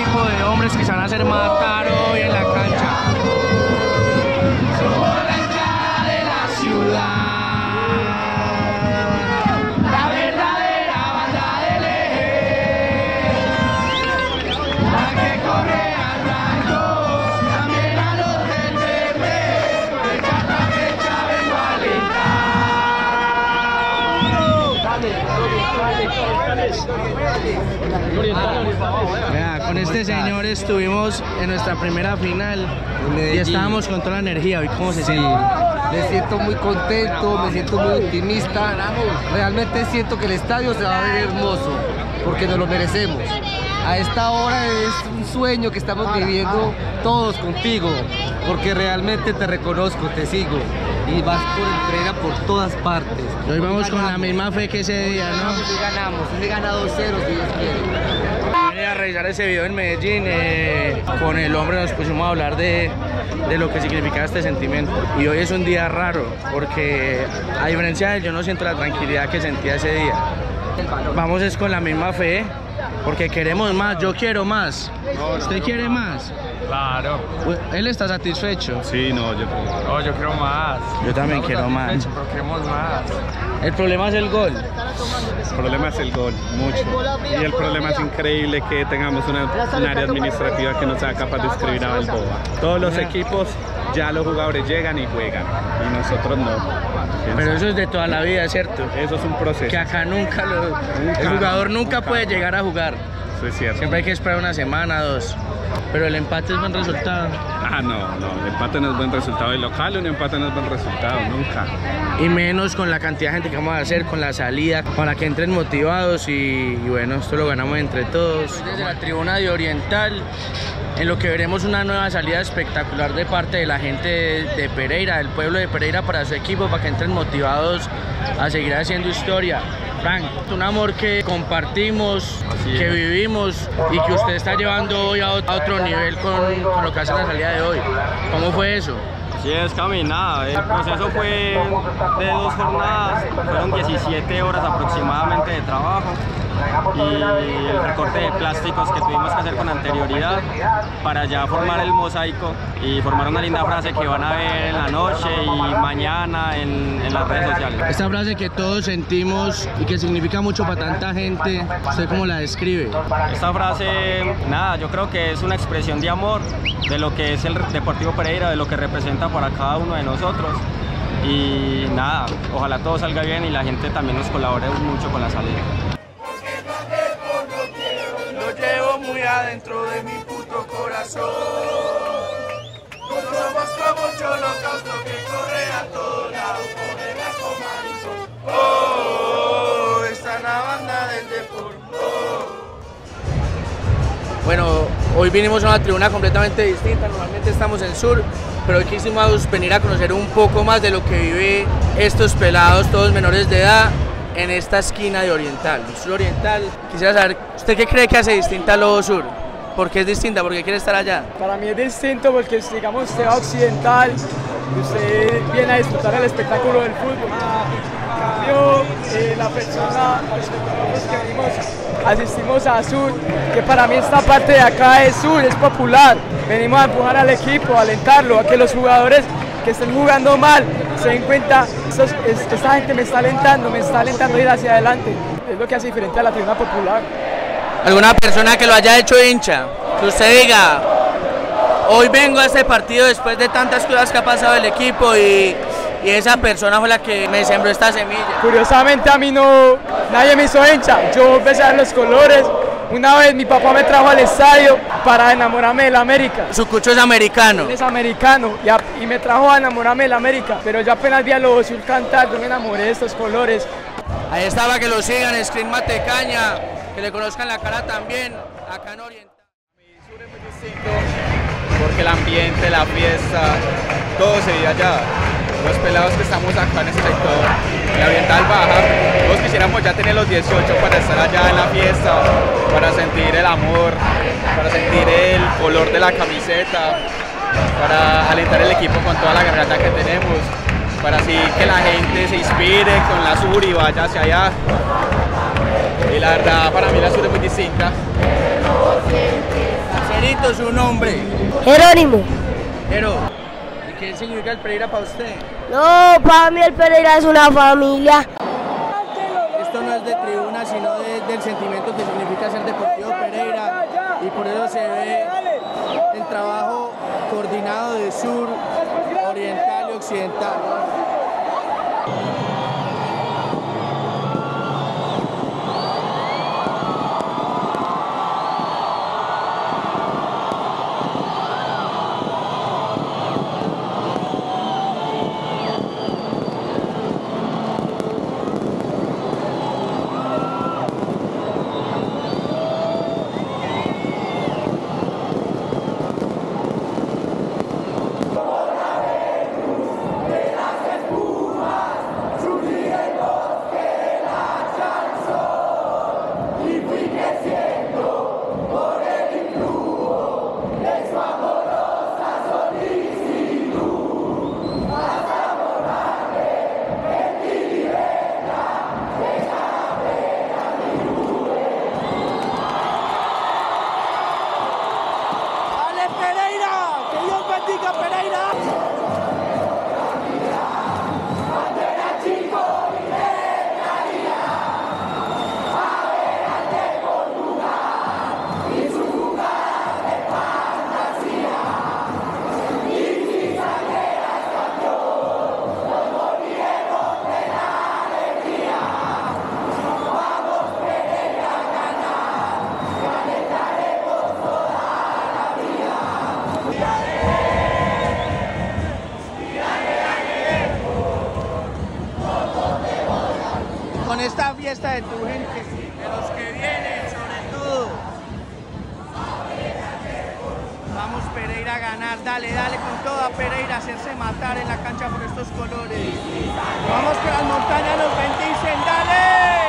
tipo de hombres que se van a hacer matar hoy en la cancha. Somos la hinchada de la ciudad. Vea, con este señor estuvimos en nuestra primera final y estábamos con toda la energía. ¿Y cómo se siente? Me siento muy contento, me siento muy optimista. Realmente siento que el estadio se va a ver hermoso porque nos lo merecemos. A esta hora es un sueño que estamos viviendo todos contigo, porque realmente te reconozco, te sigo y vas por entrega por todas partes. Y hoy vamos con la misma fe que ese día, ¿no? Hoy ganamos, hoy gana 2-0 si Dios quiere. Vine a revisar ese video en Medellín, con el hombre nos pusimos a hablar de lo que significaba este sentimiento. Y hoy es un día raro, porque a diferencia de él, yo no siento la tranquilidad que sentía ese día. Vamos es con la misma fe, porque queremos más, yo quiero más. ¿Usted quiere más? Claro. ¿Él está satisfecho? Sí, no, yo quiero más. Yo también quiero más. Pero queremos más. El problema es el gol. El problema es el gol, mucho. Y el problema es increíble que tengamos un área administrativa que no sea capaz de escribir a Balboa. Todos los equipos, ya los jugadores llegan y juegan, y nosotros no. Pero eso es de toda la vida, ¿cierto? Eso es un proceso. Que acá el jugador nunca puede llegar a jugar. Eso es cierto. Siempre hay que esperar una semana, 2. Pero el empate es buen resultado. Ah, no, el empate no es buen resultado. El local, un empate no es buen resultado, nunca. Y menos con la cantidad de gente que vamos a hacer, con la salida, para que entren motivados y bueno, esto lo ganamos entre todos. Desde la tribuna de Oriental, en lo que veremos una nueva salida espectacular de parte de la gente de Pereira, del pueblo de Pereira, para su equipo, para que entren motivados a seguir haciendo historia. Frank, un amor que compartimos, que vivimos y que usted está llevando hoy a otro nivel con lo que hace la salida de hoy. ¿Cómo fue eso? Sí, es caminada. El proceso fue de 2 jornadas, fueron 17 horas aproximadamente de trabajo y el recorte de plásticos que tuvimos que hacer con anterioridad para ya formar el mosaico y formar una linda frase que van a ver en la noche y mañana en las redes sociales. Esta frase que todos sentimos y que significa mucho para tanta gente, ¿usted cómo la describe? Esta frase, nada, yo creo que es una expresión de amor de lo que es el Deportivo Pereira, de lo que representa para cada uno de nosotros. Y nada, ojalá todo salga bien y la gente también nos colabore mucho con la salida. Lo llevo muy adentro de mi puto corazón. No somos como Cholocausto que corre a todos lados, pone la comarizón. Oh, está la banda del deporte. Bueno, hoy vinimos a una tribuna completamente distinta, normalmente estamos en Sur, pero hoy quisimos venir a conocer un poco más de lo que vive estos pelados, todos menores de edad, en esta esquina de Oriental, Sur Oriental. Quisiera saber, ¿usted qué cree que hace distinta a Lobo Sur? ¿Por qué es distinta? ¿Por qué quiere estar allá? Para mí es distinto porque, digamos, usted va a Occidental y usted viene a disfrutar el espectáculo del fútbol. En cambio, la persona, los espectadores que venimos, asistimos a Sur, que para mí esta parte de acá es Sur, es popular. Venimos a empujar al equipo, a alentarlo, a que los jugadores que estén jugando mal se den cuenta, esta gente me está alentando a ir hacia adelante. Es lo que hace diferente a la tribuna popular. ¿Alguna persona que lo haya hecho hincha? Que usted diga, hoy vengo a este partido después de tantas cosas que ha pasado el equipo y esa persona fue la que me sembró esta semilla. Curiosamente a mí no, nadie me hizo hincha, yo empecé a ver los colores. Una vez mi papá me trajo al estadio para enamorarme del América. Su cucho es americano. Él es americano y me trajo a enamorarme del América, pero yo apenas vi a Lobo Sur cantar, yo me enamoré de estos colores. Ahí estaba, que lo sigan, Screen Matecaña, que le conozcan la cara también, acá en Oriental. Sur es muy distinto porque el ambiente, la fiesta, todo se vive allá. Los pelados que estamos acá en este sector, la Oriental baja, todos quisiéramos ya tener los 18 para estar allá en la fiesta, para sentir el amor, para sentir el color de la camiseta, para alentar el equipo con toda la garganta que tenemos, para así que la gente se inspire con la Sur y vaya hacia allá. Y la verdad, para mí la Sur es muy distinta. Perito, su nombre. Jerónimo. Jero, ¿y qué significa el Pereira para usted? No, para mí el Pereira es una familia. Esto no es de tribuna, sino del sentimiento que significa ser Deportivo Pereira, y por eso se ve el trabajo coordinado de sur, oriental y occidental. Con esta fiesta de tu gente, de los que vienen sobre todo. Vamos Pereira a ganar, dale, dale con toda Pereira, hacerse matar en la cancha por estos colores. Vamos que las montañas nos bendicen, dale.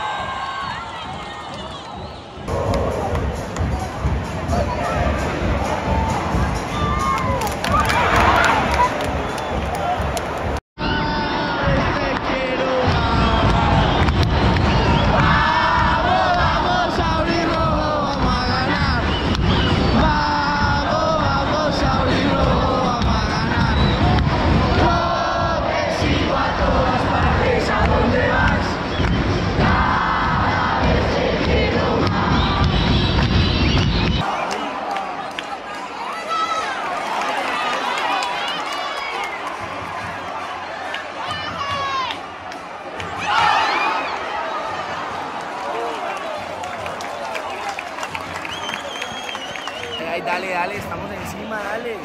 Ay, dale, dale, estamos encima, dale.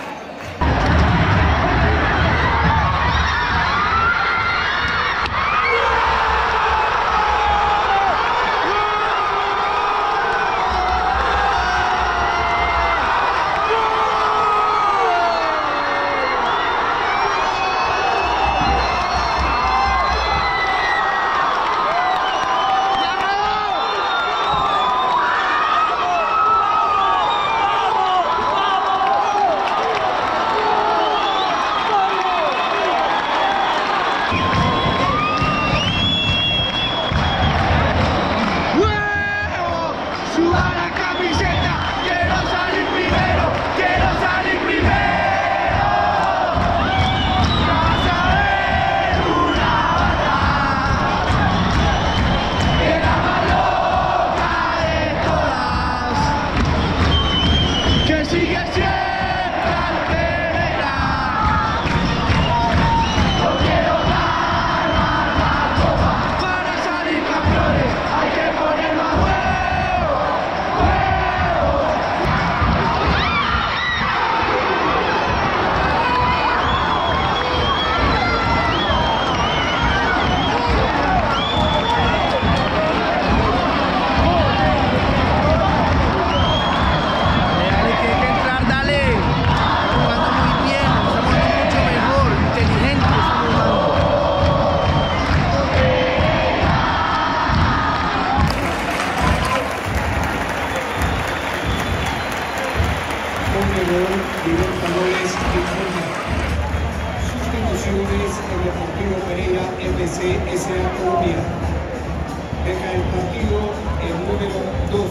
Sustituciones en Deportivo Pereira FC S.A. Colombia. Deja el partido el número 2.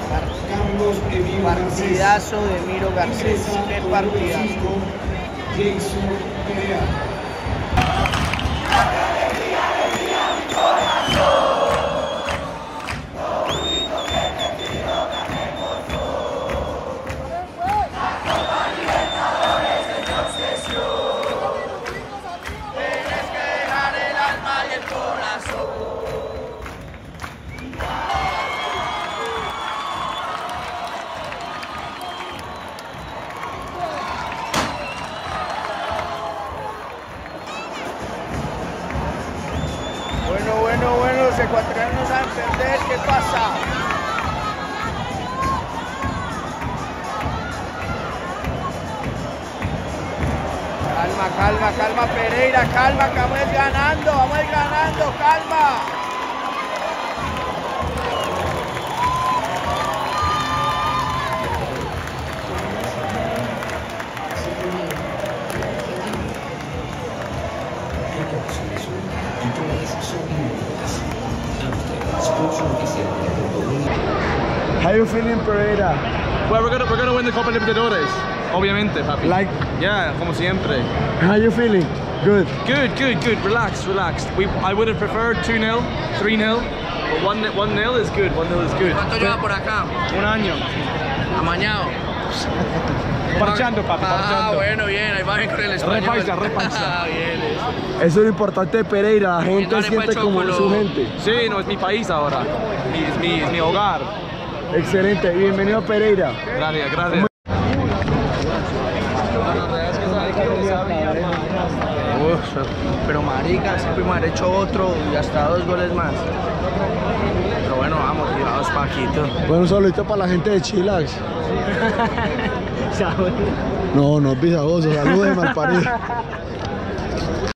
Carlos Emilio Partidazo de Miro Garcés. Qué partidazo. Jason Perea. Bueno, los ecuatorianos saben perder, ¿qué pasa? Calma Pereira, calma, que vamos ganando, calma. How you feeling, Pereira? Well, we're gonna win the Copa Libertadores. Obviamente, papi. Like, Yeah, como siempre. how you feeling? Good. Good. Relax. I would have preferred 2-0, 3-0, but 1-0 is good. 1-0 is good. ¿Cuánto lleva por acá? Un año. Amañado. Parchando, papi, parchando. Bueno, bien, ahí va bien con el español. Repaisa. Bien. Eso es lo importante de Pereira, la gente Dale, siente Pacho, como con su lo- gente. Sí, no, es mi país ahora. Es mi hogar. Excelente, bienvenido a Pereira. Gracias. Pero marica, siempre me haber hecho otro y hasta 2 goles más. Pero bueno, vamos, tirados Paquito. Bueno, un saludito para la gente de Chilax. No es Visagoso, saludos de Malparido.